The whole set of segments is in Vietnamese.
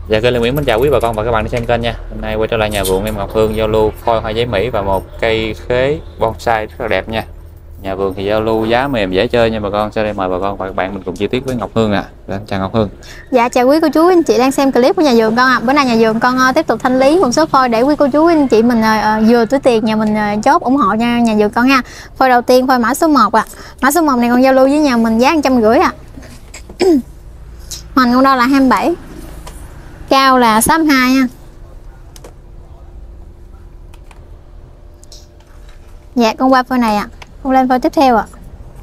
Dạ kênh Lê Nguyễn mến chào quý bà con và các bạn đi xem kênh nha. Hôm nay quay trở lại nhà vườn em Ngọc Hương giao lưu phôi hoa giấy Mỹ và một cây khế bonsai rất là đẹp nha. Nhà vườn thì giao lưu giá mềm dễ chơi nha bà con. Sau đây mời bà con và các bạn mình cùng chi tiết với Ngọc Hương ạ. Chào Ngọc Hương. Dạ chào quý cô chú anh chị đang xem clip của nhà vườn con ạ. Bữa nay nhà vườn con tiếp tục thanh lý một số phôi để quý cô chú anh chị mình vừa túi tiền nhà mình chốt ủng hộ nha nhà vườn con nha. Phôi đầu tiên phôi mã số 1 ạ. Mã số 1 này con giao lưu với nhà mình giá 150 ạ. Hoành con đo là 27. Cao là 62 nha. Dạ con qua phôi này ạ. Con lên phôi tiếp theo ạ.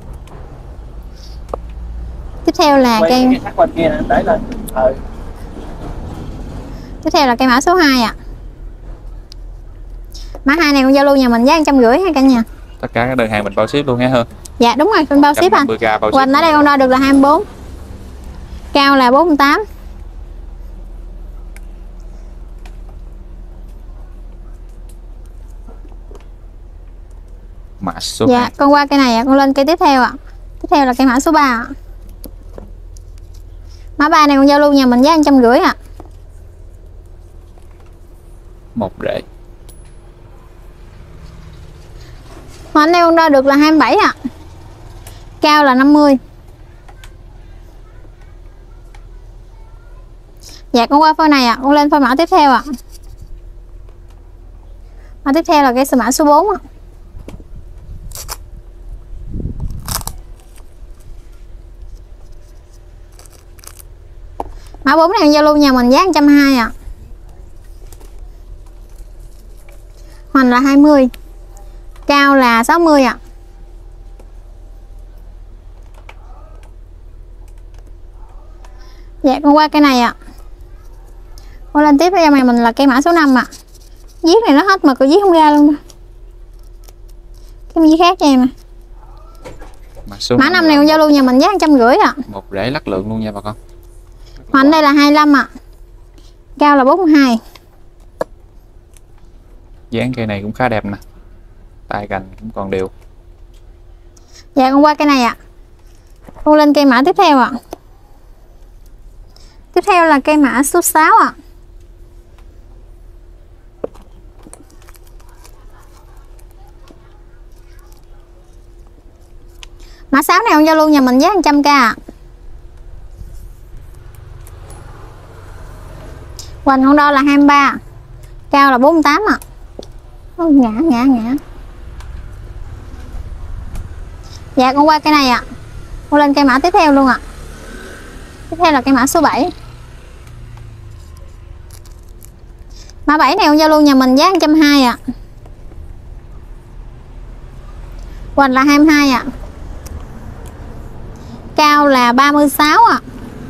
Tiếp theo là cây tiếp theo là cây mã số 2 ạ. Mã 2 này con giao lưu nhà mình giá 150 ha cả nhà. Tất cả các đơn hàng mình bao ship luôn nha Hương. Dạ đúng rồi, mình bao ship anh. Hoành ở đây con đo được là 24. Cao là 48. Mã số dạ 2. con qua cây này ạ, con lên cây tiếp theo ạ. Tiếp theo là cây mã số 3 ạ. Mã 3 này con giao lưu nhà mình giá 150 ạ. Một rễ. Hoành đây con đo được là 27 ạ. Cao là 50. Dạ con qua phôi này ạ, con lên phôi mã tiếp theo ạ. Mã tiếp theo là cây mã số 4 ạ. Mã 4 này giao lưu nhà mình giá 120 ạ. Hoành là 20. Cao là 60 ạ. Dạ con qua cây này ạ. Con lên tiếp cho mày mình là cây mã số 5 ạ. Viết này nó hết mà cô viết không ra luôn. Cái gì khác cho em nè. Mã 5 này con giao lưu nhà mình giá 150 ạ. Một rễ lắc lượng luôn nha bà con. Hoành đây là 25 ạ. Cao là 42. Dáng cây này cũng khá đẹp nè. Tay cành cũng còn đều. Dạ con qua cây này ạ. Con lên cây mã tiếp theo ạ. Tiếp theo là cây mã số 6 ạ. Mã 6 này con giao lưu nhà mình giá 100k ạ. Hoành con đo là 23. Cao là 48 ạ. Ngã. Dạ con qua cây này ạ. Con lên cây mã tiếp theo luôn ạ. Tiếp theo là cây mã số 7. Mã 7 này con giao lưu nhà mình giá 120 ạ. Hoành là 22 ạ. Cao là 36 ạ.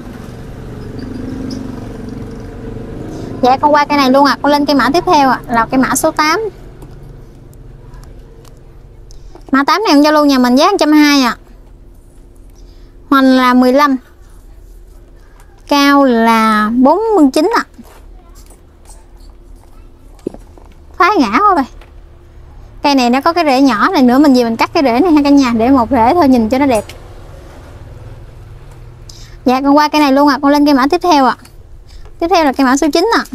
Dạ con qua cây này luôn ạ. Con lên cây mã tiếp theo ạ, là cây mã số 8. Mã 8 này con giao lưu nhà mình giá 120 ạ. Hoành là 15. Cao là 49 ạ. Phá ngã quá vậy. Cây này nó có cái rễ nhỏ này nữa, mình về mình cắt cái rễ này ha cả nhà, để một rễ thôi nhìn cho nó đẹp. Dạ con qua cây này luôn ạ. Con lên cây mã tiếp theo ạ. Tiếp theo là cây mã số 9 ạ.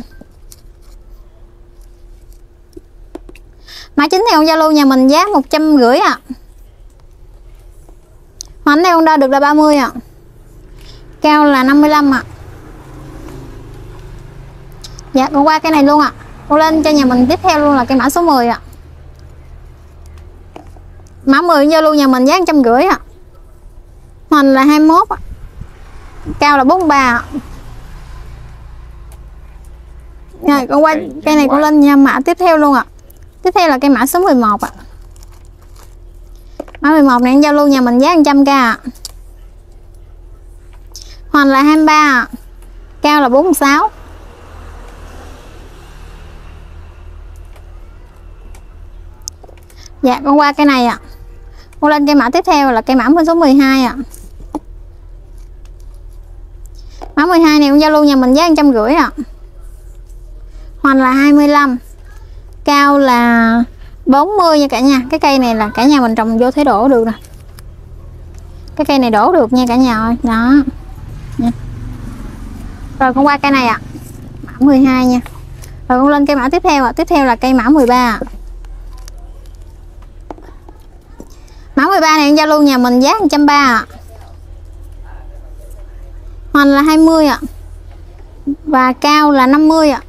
Mã 9 này con giao lưu nhà mình giá 150 ạ. Hoành này con đo được là 30 ạ. Cao là 55 ạ. Dạ con qua cái này luôn ạ. Con lên cho nhà mình tiếp theo luôn là cây mã số 10 ạ. Mã 10 giao lưu nhà mình giá 150 ạ. Hoành là 21 ạ. Cao là 43 ạ. Rồi con qua cây này con lên nha mã tiếp theo luôn ạ. Tiếp theo là cây mã số 11 ạ. Mã 11 này giao lưu nhà mình giá 100k ạ. Hoành là 23 ạ. Cao là 46. Dạ con qua cây này ạ. Con lên cây mã tiếp theo là cây mã số 12 ạ. Mã 12 này con giao lưu nhà mình giá 150 ạ. Hoành là 25. Cao là 40 nha cả nhà. Cái cây này là cả nhà mình trồng vô thế đổ được nè. Cái cây này đổ được nha cả nhà ơi. Đó. Rồi con qua cây này ạ. 12 nha. Rồi con lên cây mã tiếp theo ạ. Tiếp theo là cây mã 13 ạ. Mã 13 này con giao lưu nhà mình giá 130 ạ. Hoành là 20 ạ. Và cao là 50 ạ.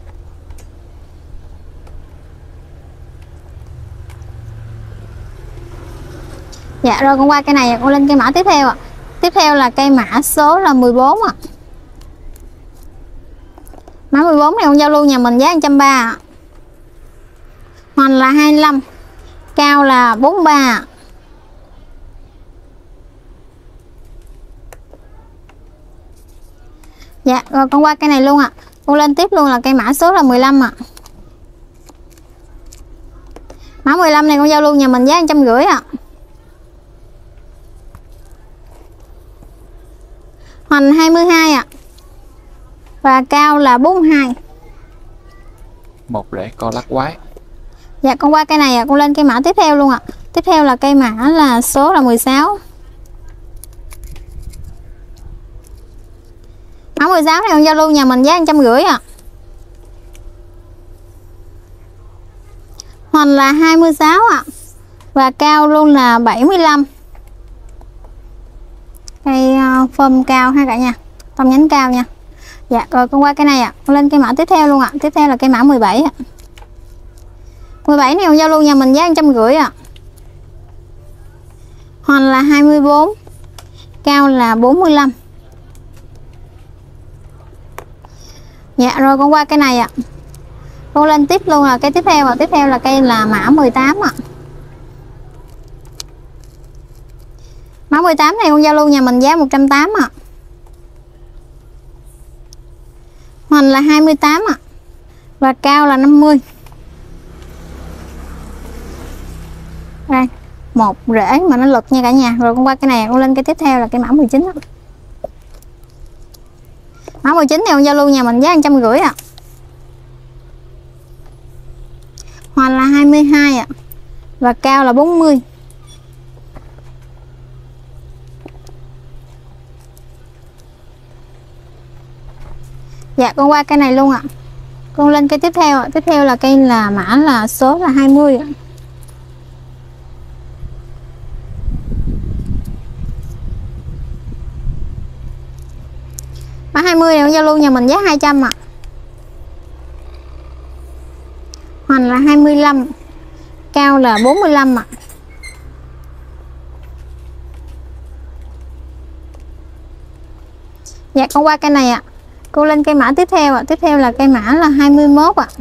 Dạ rồi con qua cây này con lên cây mã tiếp theo ạ. Tiếp theo là cây mã số là 14 ạ. Mã 14 này con giao lưu nhà mình giá 130 ạ. Hoành là 25. Cao là 43 ạ. Dạ rồi con qua cây này luôn ạ. Con lên tiếp luôn là cây mã số là 15 ạ. Mã 15 này con giao lưu nhà mình giá 150 ạ. Hoành 22 ạ. Và cao là 42. Một rễ co lắc quái. Dạ con qua cây này ạ, con lên cây mã tiếp theo luôn ạ. Tiếp theo là cây mã là số là 16. Mã 16 này con giao lưu nhà mình giá 150 ạ. Hoành là 26 ạ. Và cao luôn là 75. Cây phơm cao ha cả nhà, tông nhánh cao nha. Dạ rồi con qua cái này ạ. Con lên cây mã tiếp theo luôn ạ. Tiếp theo là cây mã 17 ạ. 17 này con giao lưu nhà mình giá 150 ạ. Hoành là 24. Cao là 45. Dạ rồi con qua cái này ạ. Con lên tiếp luôn là cây tiếp theo ạ. Tiếp theo là cây là mã 18 ạ. Mã 18 này con giao lưu nhà mình giá 180 ạ. Hoành là 28 ạ. Và cao là 50. Đây, một rễ mà nó lực nha cả nhà. Rồi con qua cái này con lên cái tiếp theo là cái mã 19 ạ. Mã 19 này con giao lưu nhà mình giá 150 ạ. Hoành là 22 ạ. Và cao là 40. Dạ con qua cây này luôn ạ. Con lên cây tiếp theo ạ. Tiếp theo là cây là mã là số là 20 ạ. Mã 20 này con giao lưu nhà mình giá 200 ạ. Hoành là 25. Cao là 45 ạ. Dạ con qua cây này ạ. Cô lên cây mã tiếp theo ạ. Tiếp theo là cây mã là 21 ạ.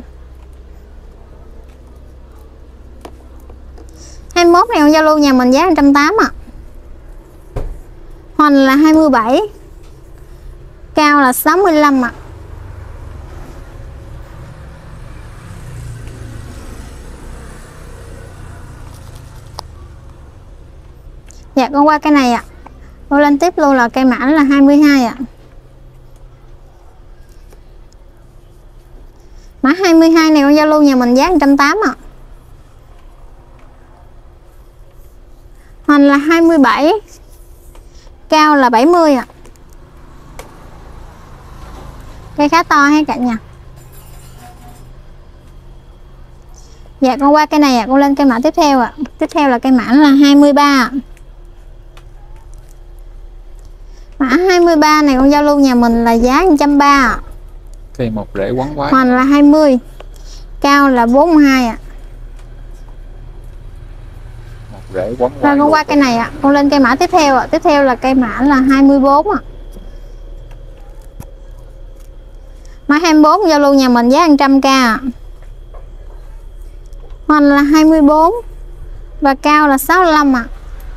21 này con giao lưu nhà mình giá 180 ạ. Hoành là 27. Cao là 65 ạ. Dạ con qua cây này ạ. Cô lên tiếp luôn là cây mã là 22 ạ. Mã 22 này con giao lưu nhà mình giá 180 ạ. Hoành là 27. Cao là 70 ạ. Cây khá to ha cả nhà. Dạ con qua cây này ạ. Con lên cây mã tiếp theo ạ. Tiếp theo là cây mã là 23 ạ. Mã 23 này con giao lưu nhà mình là giá 130 ạ. Cây một rễ quấn quái. Hoành là 20. Cao là 42 ạ. Một rễ quấn Rồi quái. con qua cây này ạ. Con lên cây mã tiếp theo ạ. Tiếp theo là cây mã là 24 ạ. Mã 24 giao lưu nhà mình giá 100k ạ. Hoành là 24. Và cao là 65 ạ.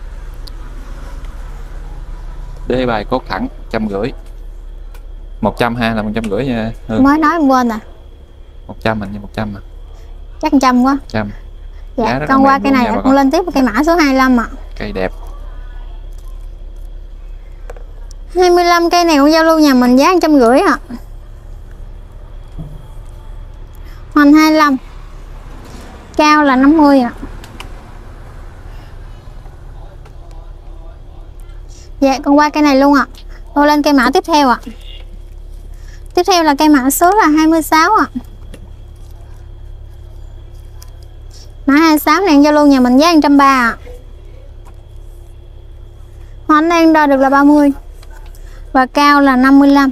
Đế bài cốt thẳng 150. 100 ha, là 150 nha Hương. Mới nói em quên à. 100 mình như 100 mà. Chắc 100 quá. 100. Dạ con qua cây này con lên tiếp cây mã số 25 ạ. Cây đẹp. 25 cây này con giao lưu nhà mình giá 150 ạ. Hoành 25. Cao là 50 ạ. Dạ con qua cây này luôn ạ. Con lên cây mã tiếp theo ạ. Tiếp theo là cây mã số là 26 ạ. Mã 26 này giao lưu nhà mình giá 130 ạ. Hoa anh đang đo được là 30 và cao là 55.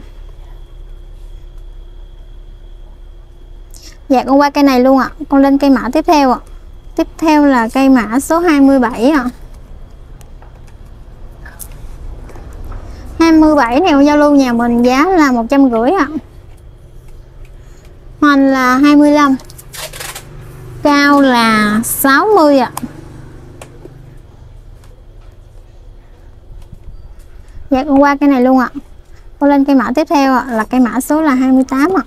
Dạ con qua cây này luôn ạ. Con lên cây mã tiếp theo ạ. Tiếp theo là cây mã số 27 ạ. 27 này con giao lưu nhà mình giá là 150 ạ. Hoành là 25, cao là 60 ạ. Dạ con qua cây này luôn ạ. Con lên cây mã tiếp theo ạ, là cây mã số là 28 ạ.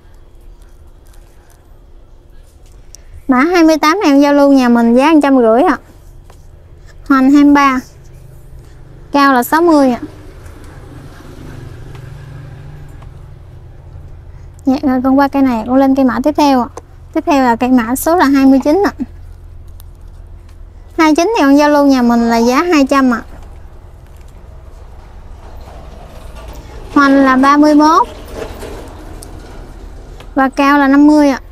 Mã 28 này giao lưu nhà mình giá 150 ạ. Hoành 23, cao là 60 ạ. Dạ rồi con qua cây này, con lên cây mã tiếp theo ạ. Tiếp theo là cây mã số là 29 ạ. 29 thì con giao lưu nhà mình là giá 200 ạ. Hoành là 31 và cao là 50 ạ.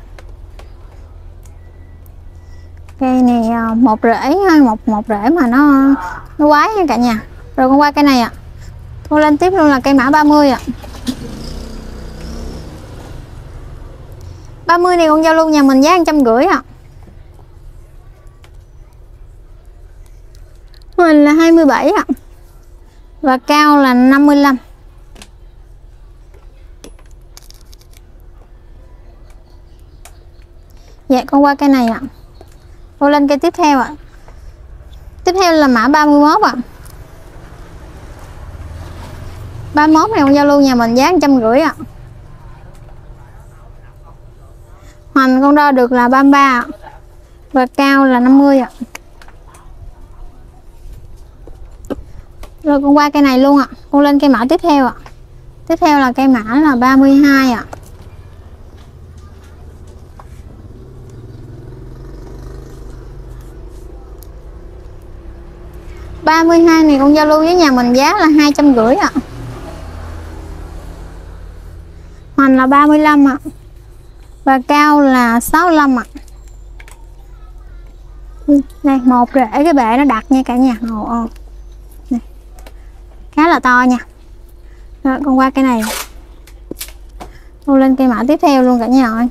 Cây này một rễ một rễ mà nó quái nha cả nhà. Rồi con qua cây này ạ. Con lên tiếp luôn là cây mã 30 ạ. 30 này con giao lưu nhà mình giá 150 ạ. Hoành là 27 ạ. Và cao là 55. Dạ con qua cây này ạ. Cô lên cây tiếp theo ạ. Tiếp theo là mã 31 ạ. 31 này con giao lưu nhà mình giá 150 ạ. Hoành con đo được là 33 ạ. Và cao là 50 ạ. Rồi con qua cây này luôn ạ. Con lên cây mã tiếp theo ạ. Tiếp theo là cây mã là 32 ạ. Ba mươi hai này con giao lưu với nhà mình giá là 250 ạ. Hoành là 35 ạ. Và cao là 65 ạ. Đây một rễ cái bệ nó đặt nha cả nhà. Này. Khá là to nha. Rồi con qua cái này. Con lên cây mã tiếp theo luôn cả nhà ơi.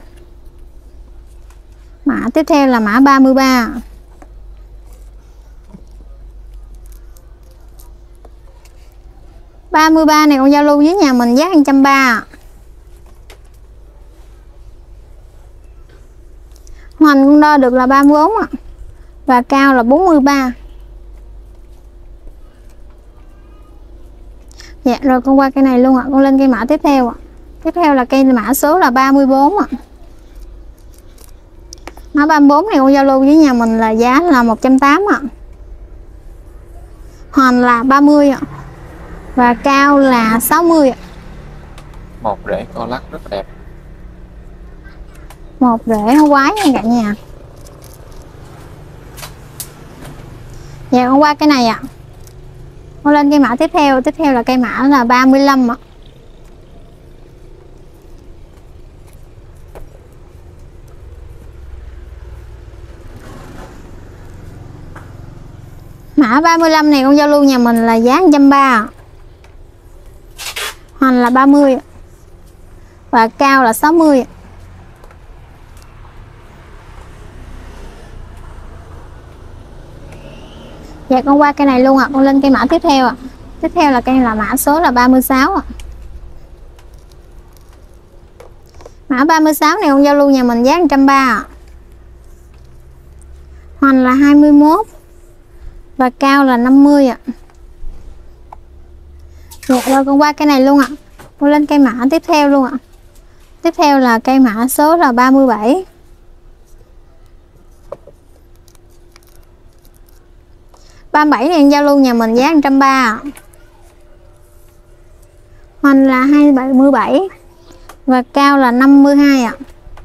Mã tiếp theo là mã 33. 33 này con giao lưu với nhà mình giá 130 ạ. Hoành con đo được là 34 ạ. Và cao là 43. Dạ rồi con qua cây này luôn ạ. Con lên cây mã tiếp theo ạ. Tiếp theo là cây mã số là 34 ạ. Mã 34 này con giao lưu với nhà mình là giá là 180 ạ. Hoành là 30 ạ. Và cao là 60 ạ. Một rễ co lắc rất đẹp. Một rễ nó quái nha cả nhà. Dạ con qua cái này ạ. Con lên cây mã tiếp theo. Tiếp theo là cây mã là 35 ạ. Mã 35 này con giao lưu nhà mình là giá 130 ạ. Hoành là 30 ạ. Và cao là 60 ạ. Dạ con qua cây này luôn ạ. Con lên cây mã tiếp theo ạ. Tiếp theo là cây là mã số là 36 ạ. Mã 36 này con giao lưu nhà mình giá 130 ạ. Hoành là 21 và cao là 50 ạ. Dạ rồi con qua cây này luôn ạ. Con lên cây mã tiếp theo luôn ạ. Tiếp theo là cây mã số là 37. 37 này giao lưu nhà mình giá 130 ạ. Hoành là 277 và cao là 52 ạ.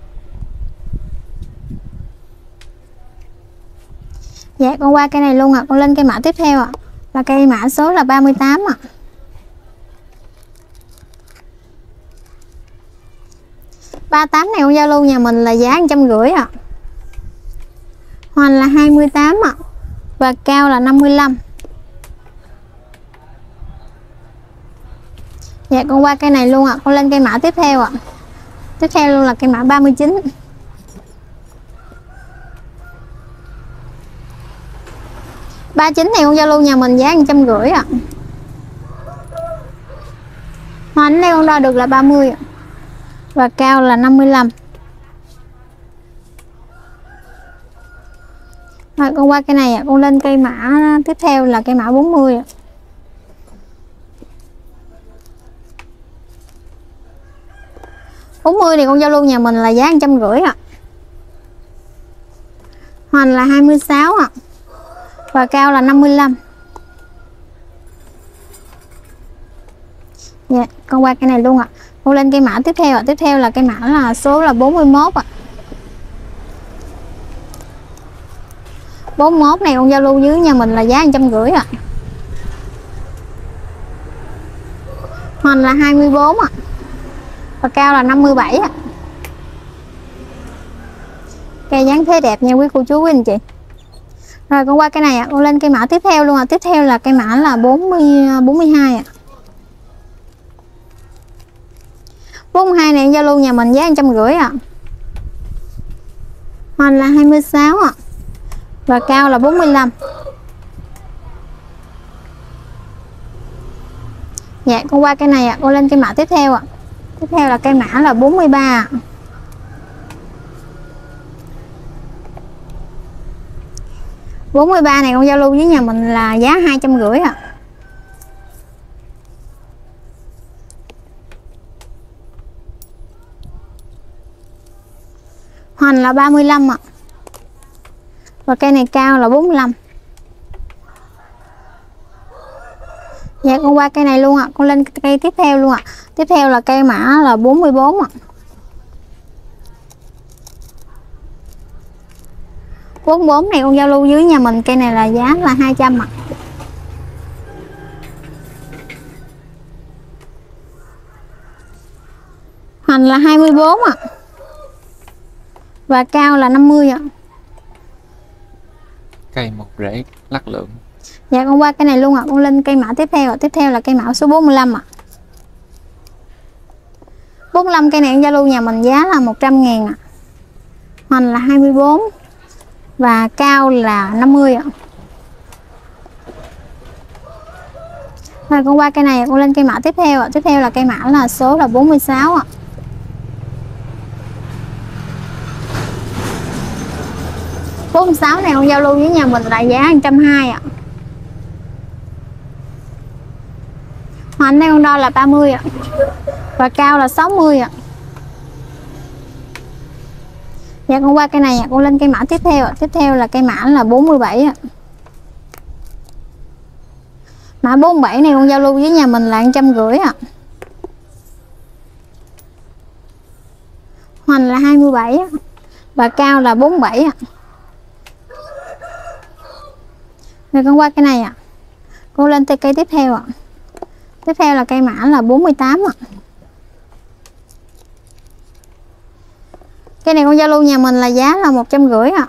Dạ con qua cây này luôn ạ. Con lên cây mã tiếp theo ạ. Là cây mã số là 38 ạ. 38 này con giao lưu nhà mình là giá 150 ạ. Hoành là 28 ạ. Và cao là 55. Dạ con qua cây này luôn ạ. Con lên cây mã tiếp theo ạ. Tiếp theo luôn là cây mã 39. Này con giao lưu nhà mình giá 150 ạ. Hoành đây con đo được là 30 ạ. Và cao là 55. Rồi con qua cây này ạ. Con lên cây mã tiếp theo là cây mã 40 ạ. Thì con giao lưu nhà mình là giá 150 ạ. Hoành là 26 ạ. Và cao là 55. Dạ, con qua cái này luôn ạ. Con lên cây mã tiếp theo ạ. Tiếp theo là cây mã là số là 41 ạ. 41 này con giao lưu dưới nhà mình là giá 150 ạ. Hoành là 24 ạ. Và cao là 57 ạ. Cây dáng thế đẹp nha quý cô chú quý anh chị. Rồi con qua cái này ạ. Con lên cây mã tiếp theo luôn ạ. Tiếp theo là cây mã là 42 ạ. 42 này giao lưu nhà mình giá 150 ạ. Hoành là 26 ạ. Và cao là 45. Dạ con qua cây này ạ. Con lên cây mã tiếp theo ạ. Tiếp theo là cây mã là 43 ạ. 43 này con giao lưu với nhà mình là giá 250 ạ. Hoành là 35 ạ. Và cây này cao là 45. Dạ con qua cây này luôn ạ. Con lên cây tiếp theo luôn ạ. Tiếp theo là cây mã là 44 ạ. 44 này con giao lưu dưới nhà mình cây này là giá là 200 ạ. Hoành là 24 ạ. Và cao là 50 ạ. Cây một rễ lắc lượng. Dạ con qua cây này luôn ạ. Con lên cây mã tiếp theo ạ. Tiếp theo là cây mã số 45 ạ. 45 cây này giao lưu nhà mình giá là 100.000 ạ. Hoành là 24. Và cao là 50 ạ. Rồi con qua cây này con lên cây mã tiếp theo ạ. Tiếp theo là cây mã là số là 46 ạ. 46 này con giao lưu với nhà mình là giá 120 ạ. Hoành đây con đo là 30 ạ. Và cao là 60 ạ. Dạ con qua cây này con lên cây mã tiếp theo ạ. Tiếp theo là cây mã là 47 ạ. Mã 47 này con giao lưu với nhà mình là 150 ạ. Hoành là 27 ạ. Và cao là 47 ạ. Rồi con qua cây này ạ. Con lên cây tiếp theo ạ. Tiếp theo là cây mã là 48 ạ. Cây này con giao lưu nhà mình là giá là 150 ạ.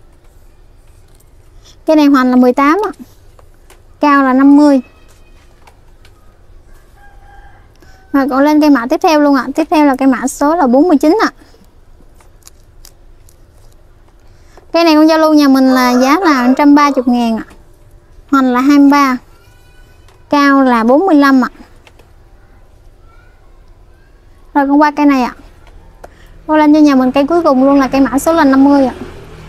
Cây này hoành là 18 ạ. Cao là 50. Rồi con lên cây mã tiếp theo luôn ạ. Tiếp theo là cây mã số là 49 ạ. Cây này con giao lưu nhà mình là giá là 130.000 ạ. Hoành là 23. Cao là 45 ạ. Rồi con qua cây này ạ. Con lên cho nhà mình cây cuối cùng luôn là cây mã số là 50 ạ.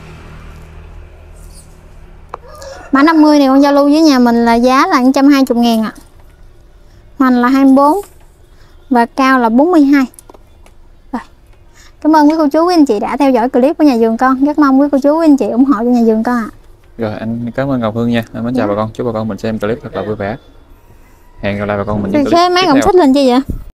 Mã 50 này con giao lưu với nhà mình là giá là 120.000 ạ. Hoành là 24. Và cao là 42. Rồi. Cảm ơn quý cô chú quý anh chị đã theo dõi clip của nhà vườn con. Rất mong quý cô chú quý anh chị ủng hộ cho nhà vườn con ạ. Rồi anh cảm ơn Ngọc Hương nha. Anh mến chào bà con. Chúc bà con mình xem clip thật là vui vẻ. Hẹn gặp lại bà con mình những clip Mấy tiếp ông theo. thích lên chi vậy?